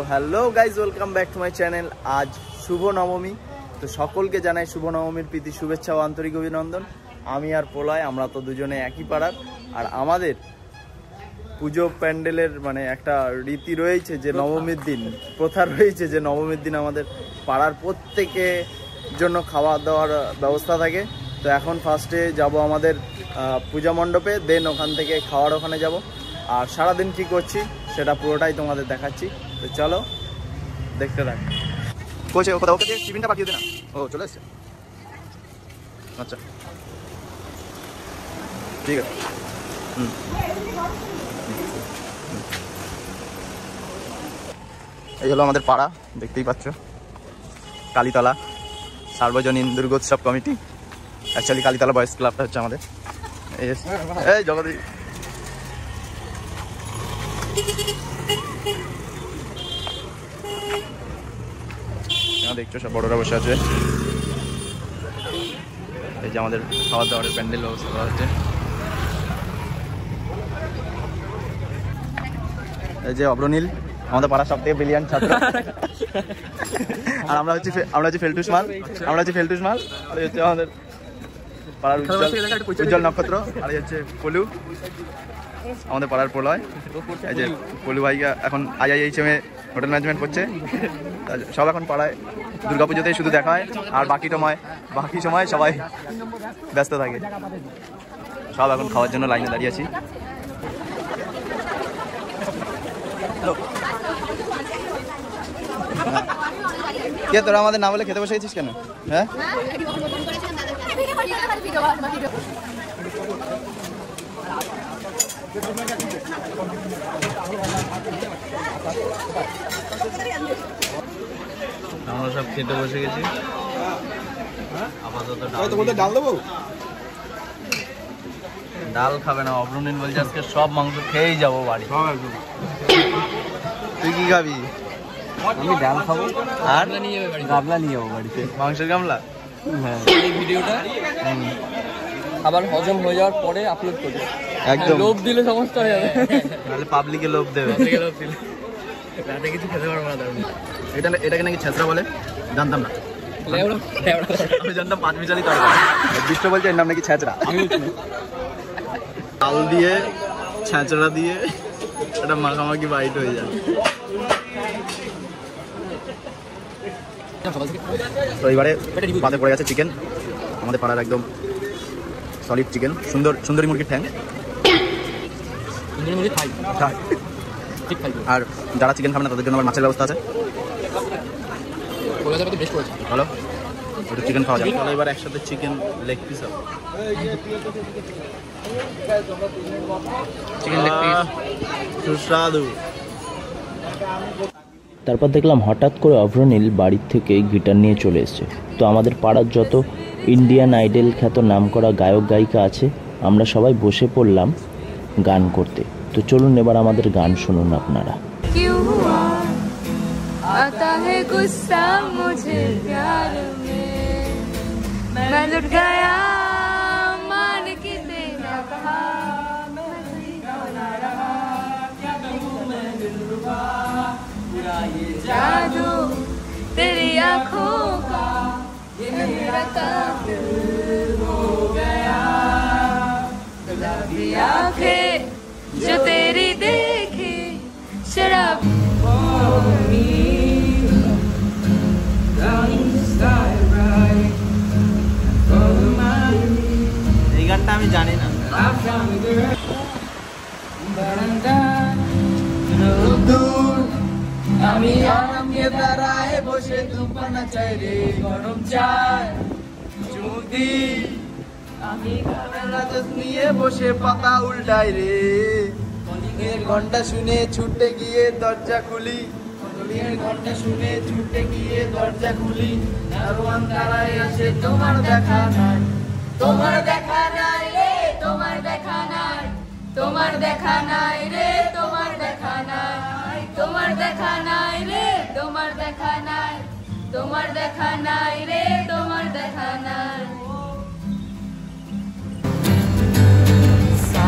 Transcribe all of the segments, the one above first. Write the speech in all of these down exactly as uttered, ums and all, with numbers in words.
Hello guys, welcome back to my channel. আজ শুভ নবমী, তো সকলকে জানাই শুভ নবমীর প্রীতি শুভেচ্ছা ও আন্তরিক অভিনন্দন। আমি আর প্রলয়, আমরা তো দুজনে একই পাড়ার। আর আমাদের পুজো প্যান্ডেলের মানে একটা রীতি রয়েছে যে নবমীর দিন, প্রথা রয়েছে যে নবমীর দিন আমাদের পাড়ার প্রত্যেকের জন্য খাওয়া দাওয়ার ব্যবস্থা থাকে। তো এখন ফার্স্টে যাব আমাদের পূজা মণ্ডপে, দেন ওখান থেকে খাওয়ার ওখানে যাব। আর সারাদিন কী করছি সেটা পুরোটাই তোমাদের দেখাচ্ছি। তো চলো দেখতে থাক। কোচে কোথাও ওকে দিয়ে টিফিনটা পাঠিয়ে দে না। ও চলে এসছে, আচ্ছা ঠিক আছে। হুম এই হলো আমাদের পাড়া, দেখতেই পাচ্ছ, Kalitala Sarbojanin Durgotsav committee. Actually Kalitala boys ক্লাবটা হচ্ছে আমাদের। এই জগদী দেখছো সব বড়রা বসে আছে। এই যে আমাদের খাওয়া দাওয়ার প্যান্ডেল ব্যবস্থা করা হচ্ছে। এই যে অব্রনীল, আমাদের পাড়ার সব থেকে ব্রিলিয়ান্ট ছাত্র। আর আমরা হচ্ছে আমরা হচ্ছে ফেলটুস মাল আমরা হচ্ছে ফেলটুস মাল আর হচ্ছে আমাদের পাড়ার উজ্জ্বল উজ্জ্বল নক্ষত্র। আর হচ্ছে পলু, আমাদের পাড়ার প্রলয়। এই যে পলু ভাইয়া এখন আই আই এইচ এম এ হোটেল ম্যানেজমেন্ট করছে। সব এখন পাড়ায় দুর্গাপুজোতেই শুধু দেখা হয়, আর বাকি সময় বাকি সময় সবাই ব্যস্ত থাকে। সব এখন খাওয়ার জন্য লাইনে দাঁড়িয়ে আছি। কে তোরা আমাদের না বলে খেতে বসে গেছিস কেন? হ্যাঁ আমরা সব খেতে বসে গেছি। আপাতত ডাল দেবো। ডাল খাবে না অব্রনীল বলছে আজকে সব মাংস খেয়েই যাবো বাড়ি। তুই কি খাবি? আমি ডাল খাবো আর গামলা নিয়ে যাবো বাড়িতে, মাংসের গামলা। হ্যাঁ, এই ভিডিওটা আবার হজম হয়ে যাওয়ার পরে আপলোড করবে। একদম লোভ দিলে সমস্যা হয়ে যাবে, তাহলে পাবলিকে লোভ দেবে। লোভ দিলে রাতে কিছু খেতে পারবো না। এটা এটাকে নাকি ছেঁচড়া বলে, জানতাম না। আমি জানতাম পাঁচ মিশালি তরকারি। বিশ্ব বলছে এর নাম নাকি ছেঁচড়া। ডাল দিয়ে ছেঁচড়া দিয়ে এটা মাখামাখি বাইট হয়ে যায়। তো এবারে পাতে পড়ে গেছে চিকেন, আমাদের পাড়ার একদম সলিড চিকেন, সুন্দর সুন্দরী মুরগির ঠ্যাং। আর যারা চিকেন খাবে না তাদের জন্য আবার মাছের ব্যবস্থা আছে। ভালো ওটা চিকেন খাওয়া যাবে। তাহলে এবার একসাথে চিকেন লেগ পিস হবে। চিকেন লেগ পিস সুস্বাদু। তারপর দেখলাম হঠাৎ করে অভ্রনীল বাড়ির থেকে গিটার নিয়ে চলে এসছে। তো আমাদের পাড়ার যত ইন্ডিয়ান আইডল খ্যাত নামকরা গায়ক গায়িকা আছে আমরা সবাই বসে পড়লাম গান করতে। তো চলুন এবার আমাদের গান শুনুন আপনারা। आता है गुस्सा मुझे प्यार में, मैं लुट गया मान के तेरा कहा, मैं सही ना रहा, क्या कहूँ मैं दिलरुबा, पूरा ये जादू तेरी आँखों का, ये मेरा कातिल हो गया, गुलाबी आँखें जो तेरी देखी शराब এই গানটা আমি জানি না। আমি আরামে দাঁড়ায় বসে দুপানা চাই রে গরম চায় যদি আমি রাজত নিয়ে বসে পাতা উল্টাই রে। কলিংয়ের ঘন্টা শুনে ছুটে গিয়ে দরজা খুলি, কলিংয়ের ঘন্টা শুনে ছুটে গিয়ে দরজা খুলি, দারোয়ান দাঁড়ায় আসে তোমার দেখা নাই, তোমার দেখা নাই রে, তোমার দেখা নাই, তোমার দেখা নাই রে, তোমার দেখা নাই, তোমার দেখা নাই রে, তোমার দেখা নাই, তোমার দেখা নাই রে, তোমার দেখা নাই।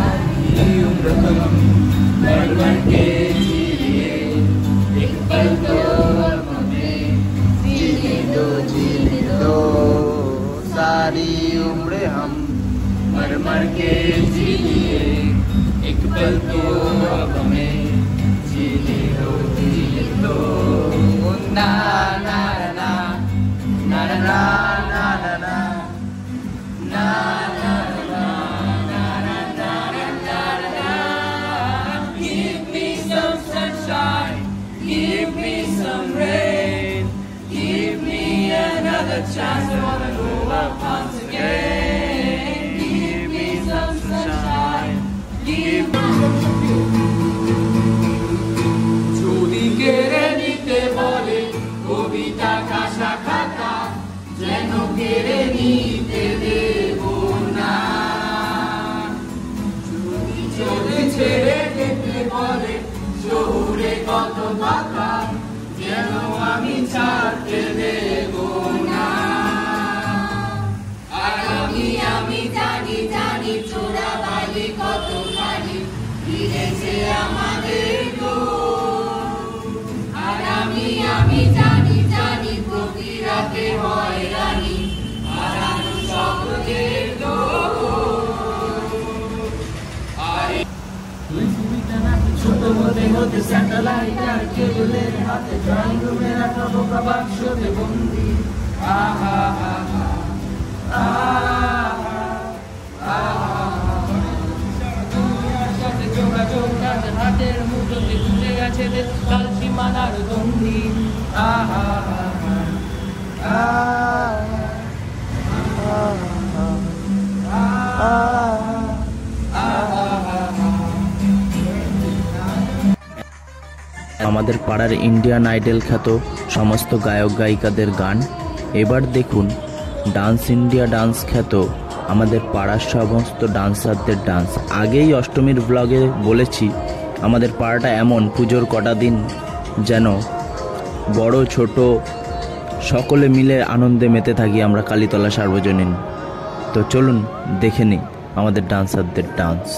सारी उम्र भर भर के जिए एक पल तो सारी उम्र हम मर मर के जी लिए, एक पल तो अब हमें जीने दो जी लो। ना ना ना ना ना ना ना ना ना ना ना ना ना ना ना ना। Give me some sunshine, give me some rain, give me another chance I wanna go up once again. Give me some sunshine, give me যদি কেড়ে নিতে বলে কবিতা খাসা খাতা, যেন কেড়ে নিতে দেব না। যদি চলে ছেড়ে যেতে বলে শহুরে কত কথা, যেন আমি ছাড়তে দেব না। আর আমি আমি জানি জানি চোরাবালি কতখানি ফিরেছে আমাদের দোষ। আর আমি আমি জানি জানি প্রতি রাতে হয় রানী হারানো সকলের দোষ। আর ছোট হতে হতে স্যাটেলাইট আর কেবলের হাতে ড্রয়িং রুমে রাখা বোকা বাক্সতে বন্দি। আহা আহা যোগাযোগ তাদের হাতের মুঠোতে ভুলে গেছে কাল সীমানার গন্ধি। আহা আমাদের পাড়ার ইন্ডিয়ান আইডল খ্যাত সমস্ত গায়ক গায়িকাদের গান। এবার দেখুন ডান্স ইন্ডিয়া ডান্স খ্যাত আমাদের পাড়ার সমস্ত ডান্সারদের ডান্স। আগেই অষ্টমীর ব্লগে বলেছি আমাদের পাড়াটা এমন পুজোর কটা দিন যেন বড় ছোট সকলে মিলে আনন্দে মেতে থাকি আমরা কালীতলা সার্বজনীন। তো চলুন দেখে নিই আমাদের ডান্সারদের ডান্স।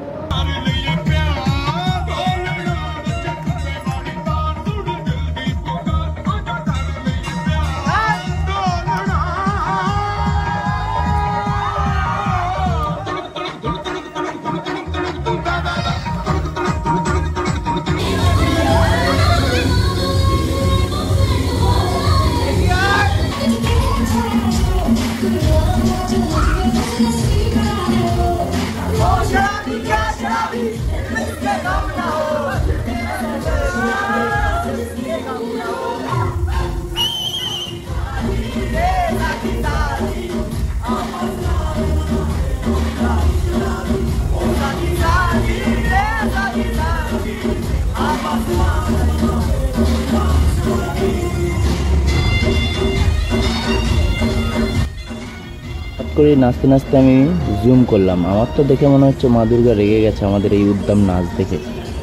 করে নাচতে নাচতে আমি জুম করলাম, আমার তো দেখে মনে হচ্ছে মা দুর্গা রেগে গেছে আমাদের এই উদ্দাম নাচ দেখে।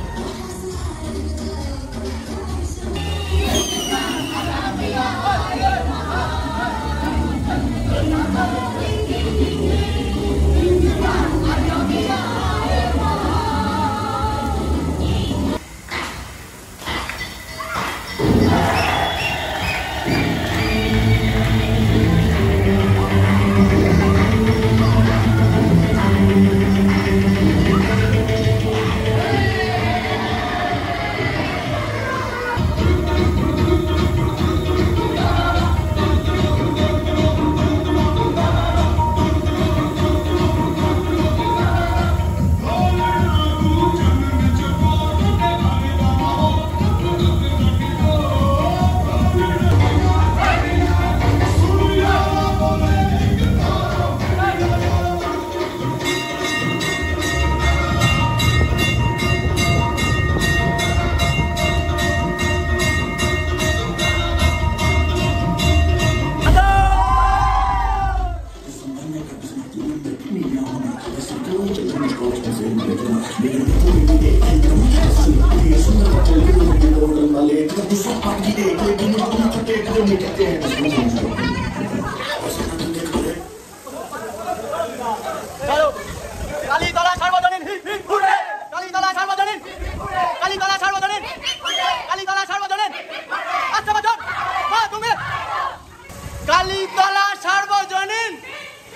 কালীতলা সার্বজনীন কালীতলা সার্বজনীন কালীতলা সার্বজনীন কালীতলা সার্বজনীন আচ্ছা বাজন মা তুমি কালীতলা সার্বজনীন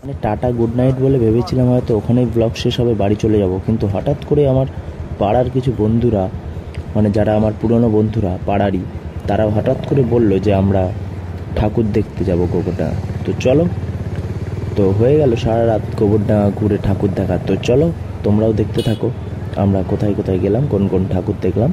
টাটা গুড নাইট বলে ভেবেছিলাম হয়তো ওখানেই ব্লগ শেষ হবে, বাড়ি চলে যাব, কিন্তু হঠাৎ করে আমার পাড়ার কিছু বন্ধুরা, মানে যারা আমার পুরনো বন্ধুরা পাড়ারই, তারা হঠাৎ করে বলল যে আমরা ঠাকুর দেখতে যাব গোবরডাঙ্গা। তো চলো, তো হয়ে গেল সারা রাত গোবরডাঙ্গা ঘুরে ঠাকুর দেখা। তো চলো তোমরাও দেখতে থাকো আমরা কোথায় কোথায় গেলাম, কোন কোন ঠাকুর দেখলাম।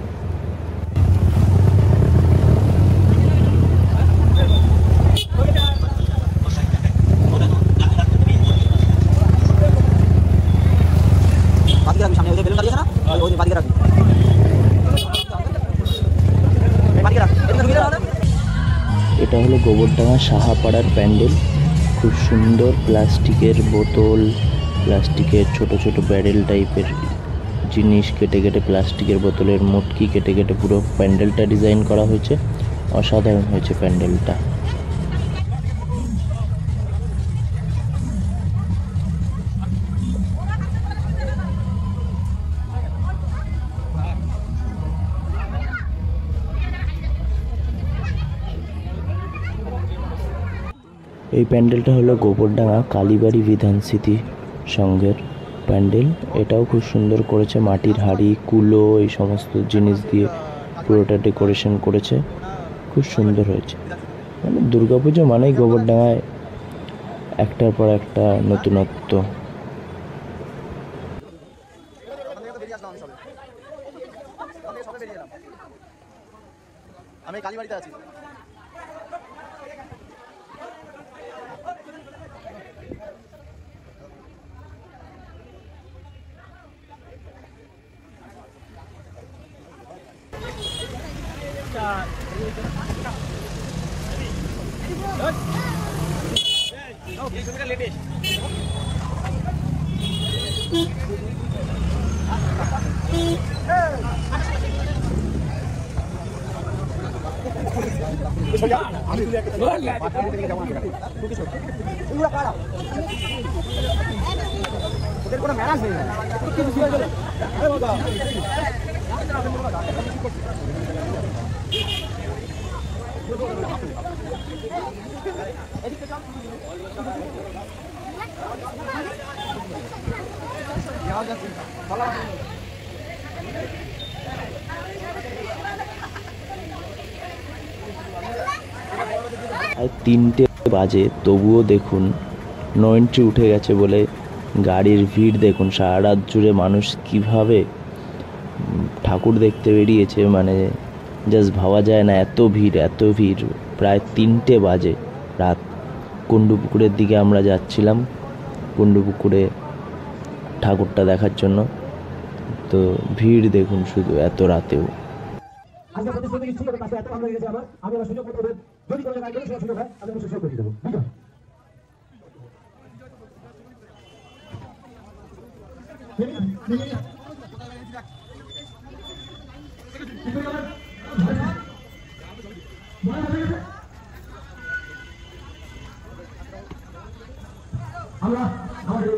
এটা হলো গোবরডাঙ্গা সাহাপাড়ার প্যান্ডেল। খুব সুন্দর প্লাস্টিকের বোতল, প্লাস্টিকের ছোট ছোট ব্যারেল টাইপের জিনিস কেটে কেটে, প্লাস্টিকের বোতলের মুটকি কেটে কেটে পুরো প্যান্ডেলটা ডিজাইন করা হয়েছে। অসাধারণ হয়েছে প্যান্ডেলটা। এই প্যান্ডেলটা হলো গোবরডাঙ্গা কালীবাড়ি বিধান স্মৃতি সংঘের প্যান্ডেল। এটাও খুব সুন্দর করেছে, মাটির হাঁড়ি কুলো এই সমস্ত জিনিস দিয়ে পুরোটা ডেকোরেশন করেছে, খুব সুন্দর হয়েছে। মানে দুর্গাপুজো মানেই গোবরডাঙ্গায় একটার পর একটা নতুনত্ব। আমি কালীবাড়িতে আছি। আর তিনটে বাজে তবুও দেখুন নো এন্ট্রি উঠে গেছে বলে গাড়ির ভিড় দেখুন। সারা রাত জুড়ে মানুষ কিভাবে ঠাকুর দেখতে বেরিয়েছে, মানে জাস্ট ভাবা যায় না, এত ভিড় এত ভিড়। প্রায় তিনটে বাজে রাত। কুণ্ডুপুকুরের দিকে আমরা যাচ্ছিলাম, কুণ্ডুপুকুরে ঠাকুরটা দেখার জন্য। তো ভিড় দেখুন শুধু এত রাতেও। আমরা আমাদের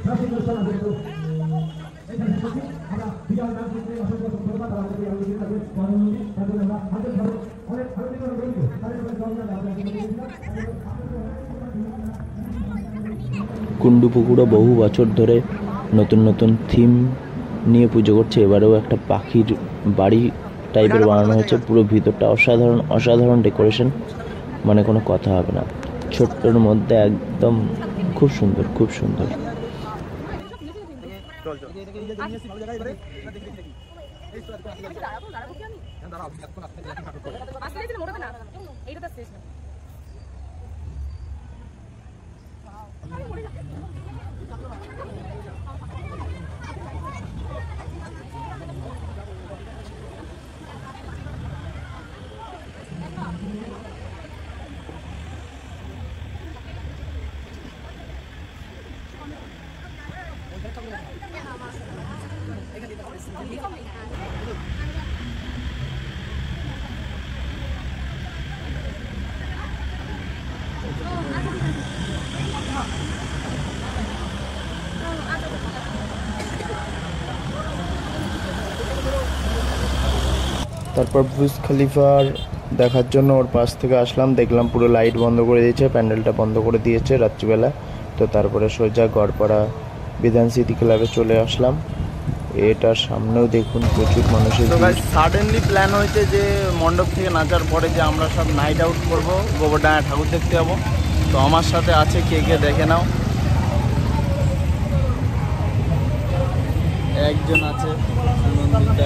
কুণ্ডুপুকুরও বহু বছর ধরে নতুন নতুন থিম নিয়ে পুজো করছে। এবারেও একটা পাখির বাড়ি টাইপের বানানো হয়েছে। পুরো ভিতরটা অসাধারণ অসাধারণ ডেকোরেশন, মানে কোনো কথা হবে না। ছোট্টর মধ্যে একদম খুব সুন্দর খুব সুন্দর। তারপর বুর্জ খলিফার দেখার জন্য ওর পাশ থেকে আসলাম, দেখলাম পুরো লাইট বন্ধ করে দিয়েছে, প্যান্ডেলটা বন্ধ করে দিয়েছে রাত্রিবেলা। তো তারপরে সোজা গড়পাড়া বিধান স্মৃতি ক্লাবে চলে আসলাম। এটার সামনেও দেখুন প্রচুর মানুষের তো গাইস ভিড়। সাডেনলি প্ল্যান হয়েছে যে মণ্ডপ থেকে নাচার পরে যে আমরা সব নাইট আউট করব, গোবরডাঙ্গা ঠাকুর দেখতে যাবো। তো আমার সাথে আছে কে কে দেখে নাও। একজন আছে নন্দিতা,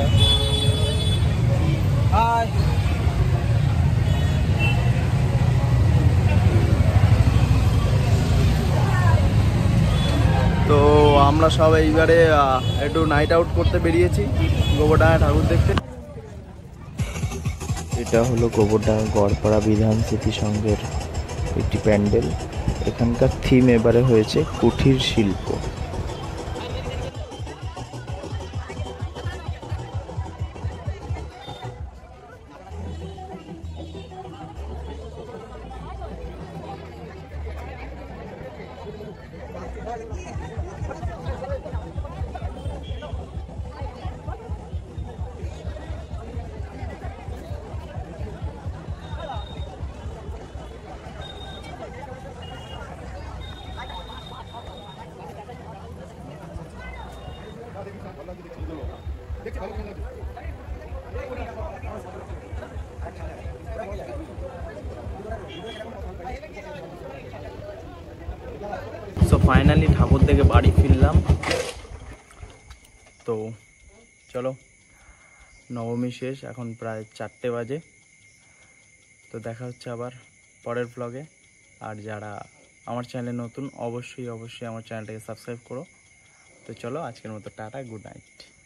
তো আমরা সব এইবারে আহ, একটু নাইট আউট করতে বেরিয়েছি গোবরডাঙ্গা ঠাকুর দেখতে। এটা হলো গোবরডাঙ্গা গড়পাড়া বিধান স্মৃতি সংঘের একটি প্যান্ডেল। এখানকার থিম এবারে হয়েছে কুঠির শিল্প। সো ফাইনালি ঠাকুর থেকে বাড়ি ফিরলাম। তো চলো, নবমী শেষ, এখন প্রায় চারটে বাজে। তো দেখা হচ্ছে আবার পরের ব্লগে। আর যারা আমার চ্যানেলে নতুন, অবশ্যই অবশ্যই আমার চ্যানেলটাকে সাবস্ক্রাইব করো। তো চলো, আজকের মতো টাটা, গুড নাইট।